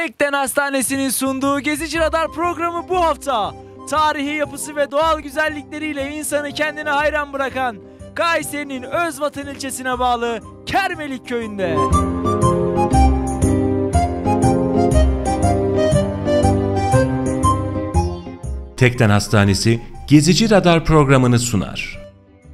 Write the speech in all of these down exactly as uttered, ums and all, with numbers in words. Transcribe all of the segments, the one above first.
Tekden Hastanesi'nin sunduğu Gezici Radar programı bu hafta tarihi yapısı ve doğal güzellikleriyle insanı kendine hayran bırakan Kayseri'nin Özvatan ilçesine bağlı Kermelik köyünde. Tekden Hastanesi Gezici Radar programını sunar.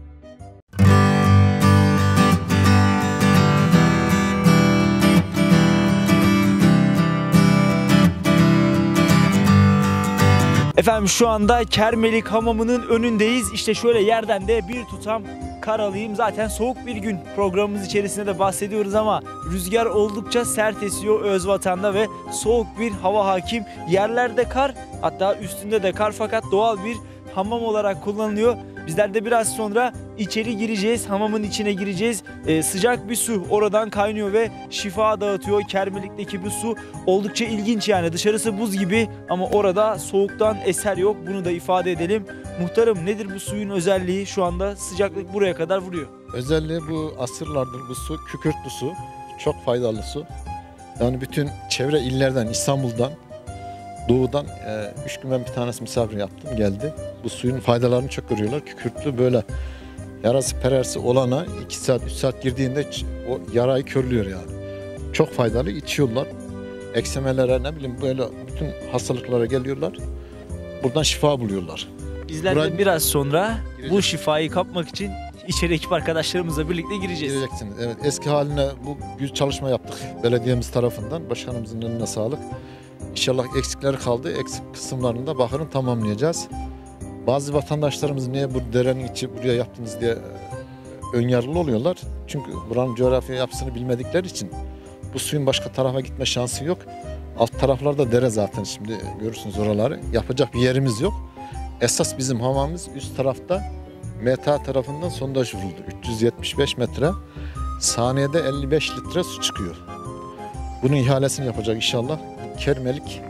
Efendim şu anda Kermelik Hamamı'nın önündeyiz. İşte şöyle yerden de bir tutam kar alayım. Zaten soğuk bir gün, programımız içerisinde de bahsediyoruz ama rüzgar oldukça sert esiyor Özvatan'da ve soğuk bir hava hakim. Yerlerde kar, hatta üstünde de kar, fakat doğal bir hamam olarak kullanılıyor. Bizler de biraz sonra içeri gireceğiz, hamamın içine gireceğiz. Ee, sıcak bir su oradan kaynıyor ve şifa dağıtıyor. Kermelik'teki bu su oldukça ilginç, yani dışarısı buz gibi ama orada soğuktan eser yok, bunu da ifade edelim. Muhtarım, nedir bu suyun özelliği? Şu anda sıcaklık buraya kadar vuruyor. Özelliği bu asırlardır bu su kükürtlü su, çok faydalı su. Yani bütün çevre illerden, İstanbul'dan, doğudan e, üç gün ben bir tanesi misafir yaptım, geldi. Bu suyun faydalarını çok görüyorlar. Kükürtlü, böyle yarası perersi olana iki saat üç saat girdiğinde o yarayı körlüyor yani. Çok faydalı, içiyorlar. Eksemelere, ne bileyim, böyle bütün hastalıklara geliyorlar. Buradan şifa buluyorlar. Bizler Buraya de biraz sonra gireceğiz. Bu şifayı kapmak için içeri ekip arkadaşlarımızla birlikte gireceğiz. Gireceksiniz. Evet, eski haline bu bir çalışma yaptık belediyemiz tarafından. Başkanımızın eline sağlık. İnşallah eksikleri kaldı. Eksik kısımlarını da bakarın tamamlayacağız. Bazı vatandaşlarımız niye bu derenin içi buraya yaptınız diye önyargılı oluyorlar. Çünkü buranın coğrafya yapısını bilmedikleri için bu suyun başka tarafa gitme şansı yok. Alt taraflarda dere zaten, şimdi görürsünüz oraları. Yapacak bir yerimiz yok. Esas bizim hamamımız üst tarafta, M T A tarafından sondaj vuruldu. üç yüz yetmiş beş metre. Saniyede elli beş litre su çıkıyor. Bunun ihalesini yapacak inşallah. Kermelik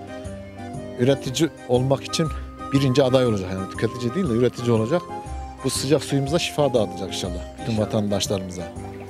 üretici olmak için birinci aday olacak, yani tüketici değil de üretici olacak. Bu sıcak suyumuza şifa dağıtacak inşallah bütün vatandaşlarımıza.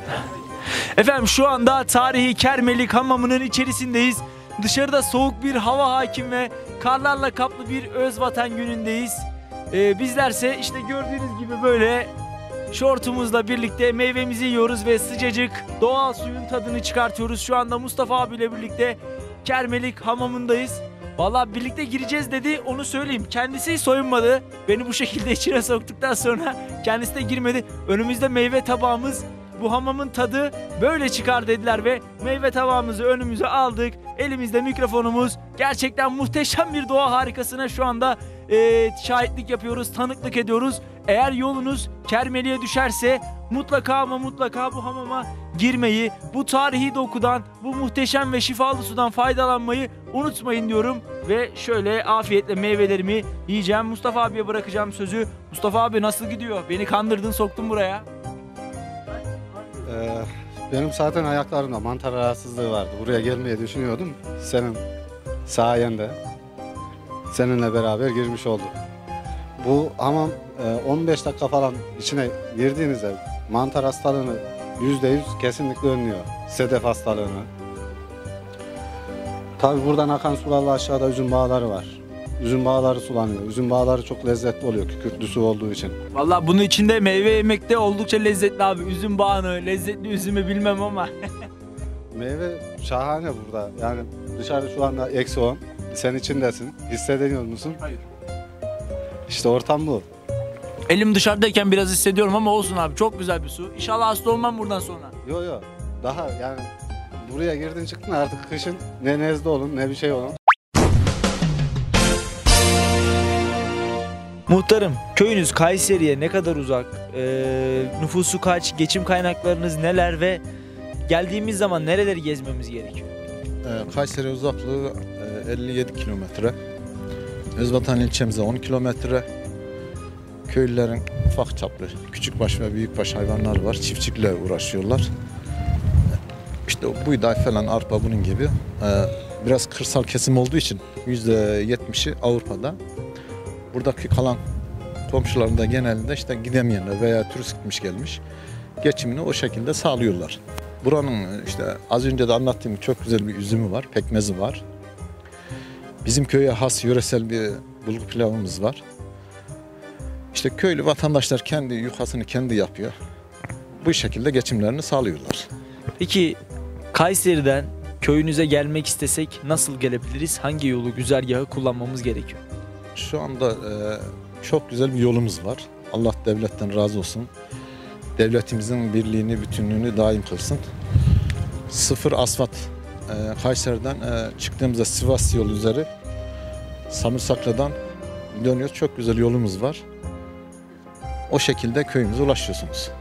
Efendim şu anda tarihi Kermelik Hamamı'nın içerisindeyiz. Dışarıda soğuk bir hava hakim ve karlarla kaplı bir Özvatan günündeyiz. Ee, bizlerse işte gördüğünüz gibi böyle şortumuzla birlikte meyvemizi yiyoruz ve sıcacık doğal suyun tadını çıkartıyoruz. Şu anda Mustafa abiyle birlikte Kermelik Hamamı'ndayız. Vallahi birlikte gireceğiz dedi, onu söyleyeyim. Kendisi soyunmadı. Beni bu şekilde içine soktuktan sonra kendisi de girmedi. Önümüzde meyve tabağımız. Bu hamamın tadı böyle çıkar dediler ve meyve tabağımızı önümüze aldık. Elimizde mikrofonumuz. Gerçekten muhteşem bir doğa harikasına şu anda e, şahitlik yapıyoruz, tanıklık ediyoruz. Eğer yolunuz Kermelik'e düşerse mutlaka ama mutlaka bu hamama girmeyi, bu tarihi dokudan, bu muhteşem ve şifalı sudan faydalanmayı unutmayın diyorum. Ve şöyle afiyetle meyvelerimi yiyeceğim. Mustafa abiye bırakacağım sözü. Mustafa abi, nasıl gidiyor? Beni kandırdın, soktun buraya. Ee, benim zaten ayaklarımda mantar rahatsızlığı vardı. Buraya gelmeyi düşünüyordum. Senin sayende, seninle beraber girmiş olduk. Bu hamam on beş dakika falan içine girdiğinizde mantar hastalığını yüzde yüz kesinlikle önlüyor. Sedef hastalığını. Tabi buradan akan sularla aşağıda üzüm bağları var. Üzüm bağları sulanıyor. Üzüm bağları çok lezzetli oluyor kükürtlü su olduğu için. Vallahi bunun içinde meyve yemekte oldukça lezzetli abi. Üzüm bağını, lezzetli üzümü bilmem ama. Meyve şahane burada. Yani dışarı şu anda eksi on. Sen içindesin. Hissediyor musun? Hayır. İşte ortam bu. Elim dışarıdayken biraz hissediyorum ama olsun abi, çok güzel bir su. İnşallah hasta olmam buradan sonra. Yo yo. Daha yani buraya girdin çıktın, artık kışın ne nezle olun ne bir şey olun. Muhtarım, köyünüz Kayseri'ye ne kadar uzak? Ee, nüfusu kaç? Geçim kaynaklarınız neler ve geldiğimiz zaman nereleri gezmemiz gerekiyor? Ee, Kayseri uzaklığı e, elli yedi kilometre. Özvatan ilçemize on kilometre. Köylülerin ufak çaplı, küçükbaş ve büyükbaş hayvanlar var. Çiftçilikle uğraşıyorlar. İşte buğday falan, arpa, bunun gibi. Ee, biraz kırsal kesim olduğu için yüzde yetmişi Avrupa'da. Buradaki kalan komşuların da genelinde işte gidemeyenler veya turist gitmiş gelmiş geçimini o şekilde sağlıyorlar. Buranın işte az önce de anlattığım çok güzel bir üzümü var, pekmezi var. Bizim köye has yöresel bir bulgur pilavımız var. İşte köylü vatandaşlar kendi yufkasını kendi yapıyor. Bu şekilde geçimlerini sağlıyorlar. Peki Kayseri'den köyünüze gelmek istesek nasıl gelebiliriz? Hangi yolu, güzergahı kullanmamız gerekiyor? Şu anda e, çok güzel bir yolumuz var. Allah devletten razı olsun. Devletimizin birliğini, bütünlüğünü daim kılsın. Sıfır asfalt e, Kayseri'den e, çıktığımızda Sivas yolu üzeri Samırsaklı'dan dönüyoruz. Çok güzel yolumuz var. O şekilde köyümüze ulaşıyorsunuz.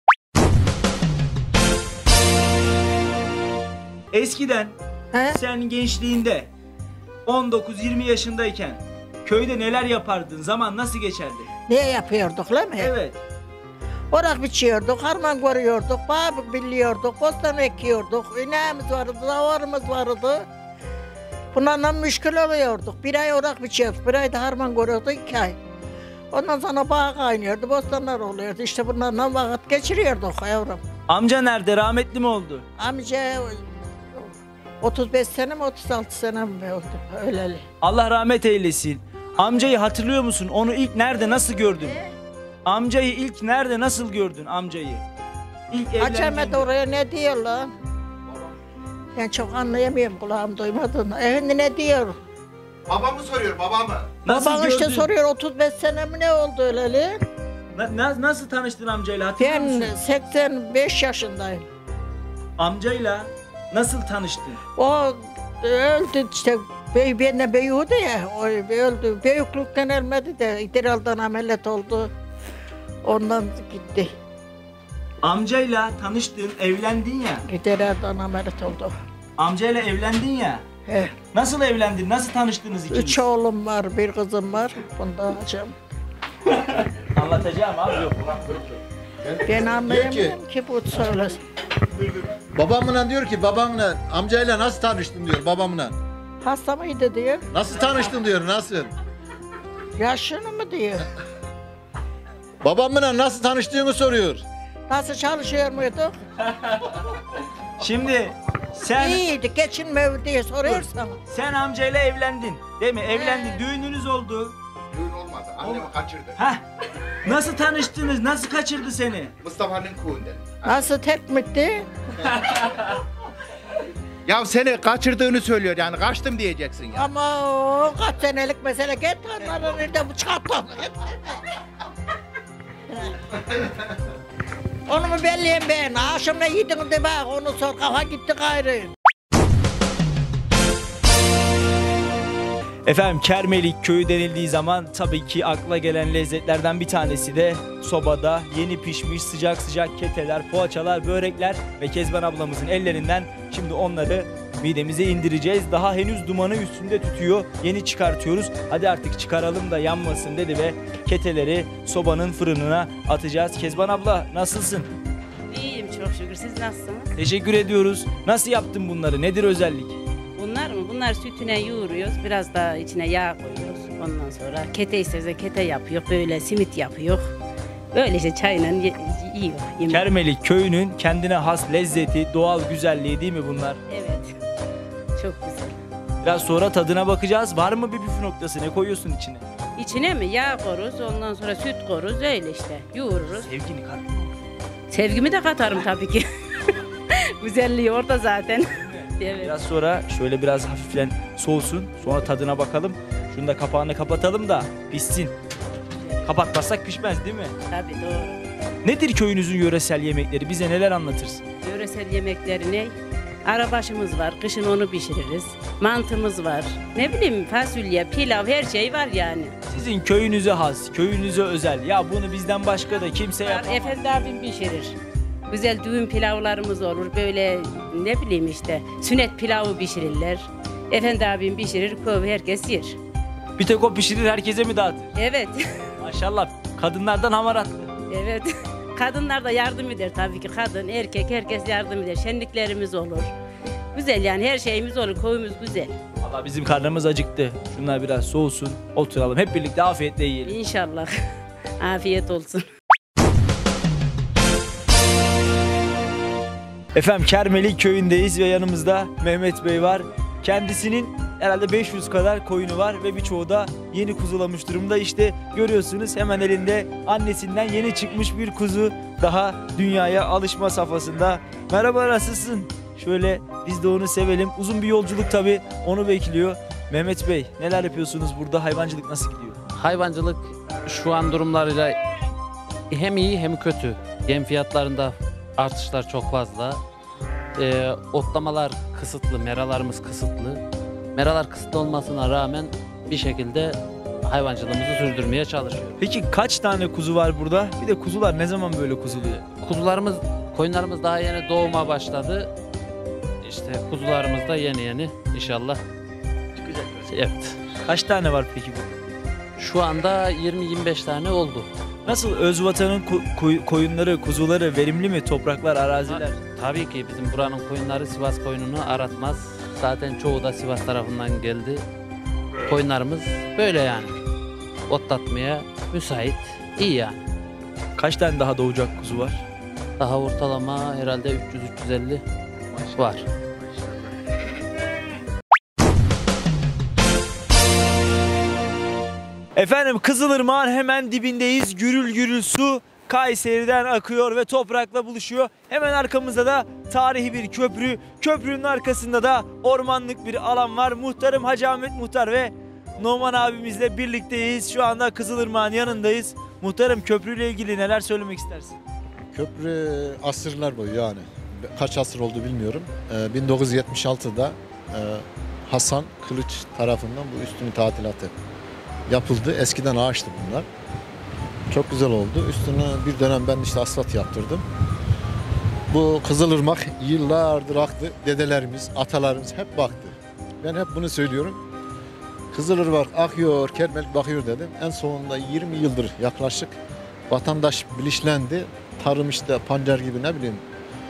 Eskiden He? sen gençliğinde on dokuz yirmi yaşındayken köyde neler yapardın? Zaman nasıl geçerdi? Ne yapıyorduk değil mi? Evet. Orak biçiyorduk, harman görüyorduk, bağ biliyorduk, bostan ekiyorduk, ineğimiz vardı, davarımız vardı. Bunlarla müşkül oluyorduk. Bir ay orak biçiyorduk, bir ay da harman görüyorduk, iki ay. Ondan sonra bağ kaynıyordu, bostanlar oluyordu. İşte bunlarla vakit geçiriyorduk yavrum. Amca nerede? Rahmetli mi oldu? Amca otuz beş sene mi otuz altı sene mi oldu öyleli. Allah rahmet eylesin. Amcayı hatırlıyor musun? Onu ilk nerede, nasıl gördün? Amcayı ilk nerede, nasıl gördün amcayı? İlk Acemet evlendiğinde. oraya ne diyor lan? Ben çok anlayamıyorum, kulağım duymadın. Efendim ne diyor? Babamı soruyor, babamı. Nasıl Babam işte gördün? soruyor otuz beş sene mi ne oldu öyleli? Na- na- nasıl tanıştın amcayla, hatırlıyor Ben musun? seksen beş yaşındayım. Amcayla nasıl tanıştın? O öldü işte, bey, benimle beyhudu ya, o öldü. Büyüklükten ölmedi de idrardan ameliyat oldu. Ondan gitti. Amcayla tanıştın, evlendin ya. İdrardan ameliyat oldu. Amcayla evlendin ya. He. Nasıl evlendin? Nasıl tanıştınız ikiniz? Üç oğlum var, bir kızım var. Bunda hocam. Anlatacağım abi, yok. Ben anlayamıyorum ki bu söylesin. Babamla diyor ki babamla amcayla nasıl tanıştın diyor babamla. Hasta mıydı diyor. Nasıl tanıştın diyor nasıl? Yaşını mı diyor. Babamla nasıl tanıştığını soruyor. Nasıl çalışıyor muyduk? Şimdi sen İyiydi, geçinmiyor diye soruyorsan. sen amcayla evlendin, değil mi? Evlendin, düğününüz oldu. Düğün olmadı, annemi kaçırdı. Heh. Nasıl tanıştınız? Nasıl kaçırdı seni? Mustafa'nın köyünden. Nasıl tekmitti? Ya seni kaçırdığını söylüyor yani, kaçtım diyeceksin ya. Ama o kaç senelik mesele, git onları nerede bu çıkarttın? Onu mu belliyim ben? Akşam ne yedin de bak, onu sor, kafa gitti gayrı. Efendim Kermelik köyü denildiği zaman tabii ki akla gelen lezzetlerden bir tanesi de sobada yeni pişmiş sıcak sıcak keteler, poğaçalar, börekler ve Kezban ablamızın ellerinden şimdi onları midemize indireceğiz. Daha henüz dumanı üstünde tütüyor. Yeni çıkartıyoruz. Hadi artık çıkaralım da yanmasın dedi ve keteleri sobanın fırınına atacağız. Kezban abla nasılsın? İyiyim çok şükür. Siz nasılsınız? Teşekkür ediyoruz. Nasıl yaptın bunları? Nedir özellik? Bunlar mı? Bunlar sütüne yoğuruyoruz. Biraz da içine yağ koyuyoruz. Ondan sonra kete isterse kete yapıyor. Böyle simit yapıyor. Böylece çayla ye- yiyor. Yemek. Kermelik köyünün kendine has lezzeti, doğal güzelliği değil mi bunlar? Evet. Çok güzel. Biraz sonra tadına bakacağız. Var mı bir püf noktası? Ne koyuyorsun içine? İçine mi? Yağ koruz. Ondan sonra süt koruz. Öyle işte. Yoğururuz. Sevgini kat. Sevgimi de katarım tabii ki. Güzelliği orada zaten. Evet. Biraz sonra şöyle biraz hafiflen soğusun. Sonra tadına bakalım. Şunu da kapağını kapatalım da pişsin. Kapatmazsak pişmez değil mi? Tabii doğru. Nedir köyünüzün yöresel yemekleri? Bize neler anlatırsın? Yöresel yemekleri ne? Arabaşımız var, kışın onu pişiririz. Mantımız var. Ne bileyim fasulye, pilav, her şey var yani. Sizin köyünüze has, köyünüze özel. Ya bunu bizden başka da kimse Var, yapamaz. Efendi abim pişirir. Güzel düğün pilavlarımız olur. Böyle ne bileyim işte sünnet pilavı pişirirler. Efendi abim pişirir, köy herkes yer. Bir tek o pişirir, herkese mi dağıtır? Evet, Maşallah kadınlardan hamaratlı. evet. Kadınlar da yardım eder tabii ki. Kadın, erkek, herkes yardım eder. Şenliklerimiz olur. Güzel yani her şeyimiz olur. Köyümüz güzel. Valla bizim karnımız acıktı. Şunlar biraz soğusun, oturalım. Hep birlikte afiyetle yiyelim. İnşallah. Afiyet olsun. Efendim Kermelik köyündeyiz ve yanımızda Mehmet Bey var. Kendisinin herhalde beş yüz kadar koyunu var ve birçoğu da yeni kuzulamış durumda. İşte görüyorsunuz hemen elinde annesinden yeni çıkmış bir kuzu daha dünyaya alışma safhasında. Merhaba, nasılsın? Şöyle biz de onu sevelim. Uzun bir yolculuk tabii onu bekliyor. Mehmet Bey, neler yapıyorsunuz burada? Hayvancılık nasıl gidiyor? Hayvancılık şu an durumlarıyla hem iyi hem kötü. Yem fiyatlarında artışlar çok fazla. Ee, otlamalar kısıtlı, meralarımız kısıtlı. Meralar kısıtlı olmasına rağmen bir şekilde hayvancılığımızı sürdürmeye çalışıyoruz. Peki kaç tane kuzu var burada? Bir de kuzular ne zaman böyle kuzuluyor? Kuzularımız, koyunlarımız daha yeni doğuma başladı. İşte kuzularımız da yeni yeni inşallah çıkacak. Evet. Kaç tane var peki burada? Şu anda yirmi yirmi beş tane oldu. Nasıl Özvatan'ın ko- koy- koyunları, kuzuları verimli mi? Topraklar, araziler? Tabii ki bizim buranın koyunları Sivas koyununu aratmaz. Zaten çoğu da Sivas tarafından geldi. Koyunlarımız böyle yani. Otlatmaya müsait, iyi yani. Kaç tane daha doğacak kuzu var? Daha ortalama herhalde üç yüz üç yüz elli var. Efendim Kızılırmak'ın hemen dibindeyiz. Gürül gürül su Kayseri'den akıyor ve toprakla buluşuyor. Hemen arkamızda da tarihi bir köprü. Köprünün arkasında da ormanlık bir alan var. Muhtarım Hacı Ahmet Muhtar ve Numan abimizle birlikteyiz. Şu anda Kızılırmak'ın yanındayız. Muhtarım, köprüyle ilgili neler söylemek istersin? Köprü asırlar boyu yani. Kaç asır oldu bilmiyorum. Ee, bin dokuz yüz yetmiş altıda e, Hasan Kılıç tarafından bu üstünü tadilatı yapıldı. Eskiden ağaçtı bunlar. Çok güzel oldu. Üstüne bir dönem ben işte asfalt yaptırdım. Bu Kızılırmak yıllardır aktı. Dedelerimiz, atalarımız hep baktı. Ben hep bunu söylüyorum. Kızılırmak akıyor, Kermelik bakıyor dedim. En sonunda yirmi yıldır yaklaşık vatandaş bilinçlendi. Tarım işte pancar gibi ne bileyim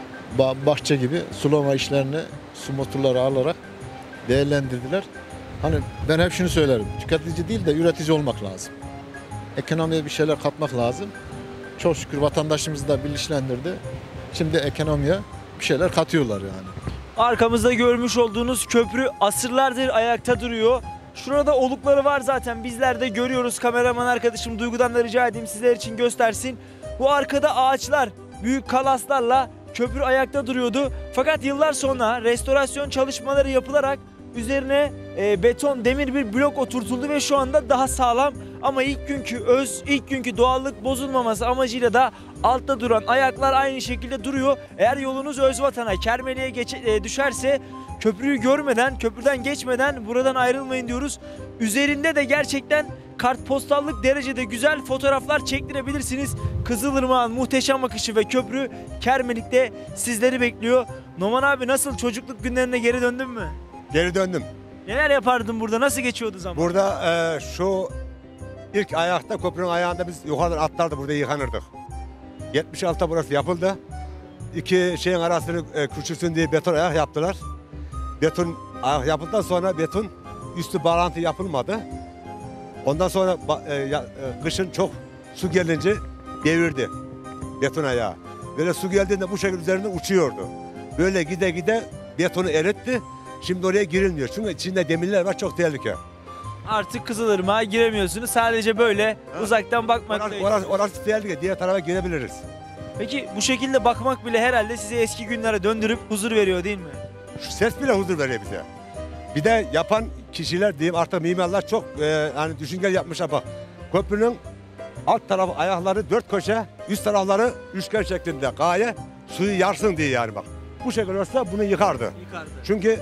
bahçe gibi sulama işlerini su motorları alarak değerlendirdiler. Hani ben hep şunu söylerim. Tüketici değil de üretici olmak lazım. Ekonomiye bir şeyler katmak lazım. Çok şükür vatandaşımız da bilinçlendirdi. Şimdi ekonomiye bir şeyler katıyorlar yani. Arkamızda görmüş olduğunuz köprü asırlardır ayakta duruyor. Şurada olukları var zaten, bizler de görüyoruz. Kameraman arkadaşım Duygu'dan da rica edeyim sizler için göstersin. Bu arkada ağaçlar, büyük kalaslarla köprü ayakta duruyordu. Fakat yıllar sonra restorasyon çalışmaları yapılarak üzerine e, beton, demir bir blok oturtuldu ve şu anda daha sağlam. Ama ilk günkü öz, ilk günkü doğallık bozulmaması amacıyla da altta duran ayaklar aynı şekilde duruyor. Eğer yolunuz Özvatan'a, Kermeli'ye geç, e, düşerse köprüyü görmeden, köprüden geçmeden buradan ayrılmayın diyoruz. Üzerinde de gerçekten kartpostallık derecede güzel fotoğraflar çektirebilirsiniz. Kızılırmak'ın muhteşem akışı ve köprü Kermelik'te sizleri bekliyor. Numan abi, nasıl, çocukluk günlerine geri döndün mü? Geri döndüm. Neler yapardın burada? Nasıl geçiyordu zaman? Burada e, şu ilk ayakta, köprünün ayağında biz yukarıdan atlardı, burada yıkanırdık. yetmiş altıda burası yapıldı. İki şeyin arasını e, küçülsün diye beton ayak yaptılar. Beton ayak yapıldıktan sonra beton üstü bağlantı yapılmadı. Ondan sonra e, ya, e, kışın çok su gelince devirdi beton ayağı. Böyle su geldiğinde bu şekilde üzerinde uçuyordu. Böyle gide gide betonu eritti. Şimdi oraya girilmiyor. Çünkü içinde demirler var, çok tehlike. Artık Kızılırmak'a giremiyorsunuz. Sadece böyle ha. uzaktan bakmakla. Orası, orası, orası tehlike. Diğer tarafa girebiliriz. Peki bu şekilde bakmak bile herhalde size eski günlere döndürüp huzur veriyor değil mi? Şu ses bile huzur veriyor bize. Bir de yapan kişiler diyeyim, artık mimarlar çok e, yani düşünceli yapmışlar bak. Köprünün alt tarafı ayakları dört köşe, üst tarafları üçgen şeklinde gaye suyu yarsın diye yani bak. Bu şekilde olsa bunu yıkardı. Yıkardı. Çünkü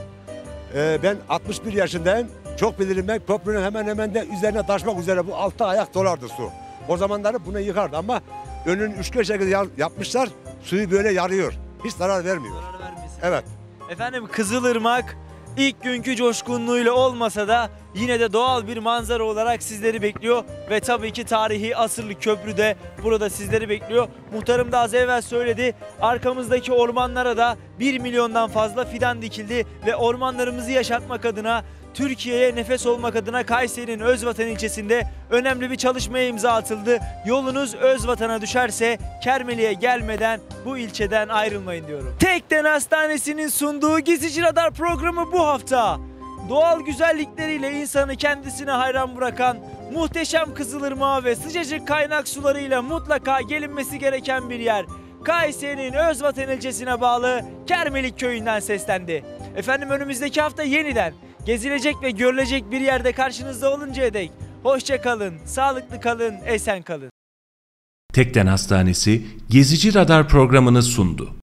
e, ben altmış bir yaşındayım. Çok bilirim ben, köprünün hemen hemen de üzerine taşmak üzere bu altta ayak dolardı su. O zamanları bunu yıkardı ama önünü üçgen şekilde yapmışlar, suyu böyle yarıyor. Hiç zarar vermiyor. Zarar vermesin. Evet. Efendim Kızılırmak ilk günkü coşkunluğuyla olmasa da yine de doğal bir manzara olarak sizleri bekliyor. Ve tabii ki tarihi asırlık köprü de burada sizleri bekliyor. Muhtarım da az evvel söyledi. Arkamızdaki ormanlara da bir milyondan fazla fidan dikildi. Ve ormanlarımızı yaşatmak adına, Türkiye'ye nefes olmak adına Kayseri'nin Özvatan ilçesinde önemli bir çalışmaya imza atıldı. Yolunuz Özvatan'a düşerse Kermeli'ye gelmeden bu ilçeden ayrılmayın diyorum. Tekden Hastanesi'nin sunduğu Gezici Radar programı bu hafta Doğal güzellikleriyle insanı kendisine hayran bırakan muhteşem Kızılırmağı ve sıcacık kaynak sularıyla mutlaka gelinmesi gereken bir yer. Kayseri'nin Özvatan ilçesine bağlı Kermelik köyünden seslendi. Efendim önümüzdeki hafta yeniden gezilecek ve görülecek bir yerde karşınızda oluncaya dek hoşça kalın, sağlıklı kalın, esen kalın. Tekden Hastanesi Gezici Radar programını sundu.